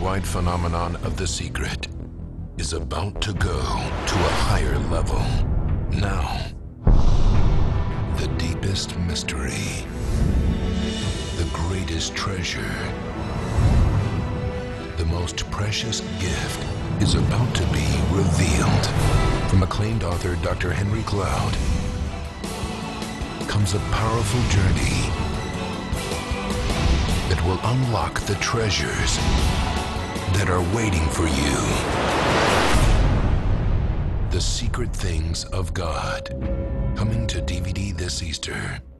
worldwide phenomenon of The Secret is about to go to a higher level. Now, the deepest mystery, the greatest treasure, the most precious gift is about to be revealed. From acclaimed author Dr. Henry Cloud comes a powerful journey that will unlock the treasures that are waiting for you. The Secret Things of God, coming to DVD this Easter.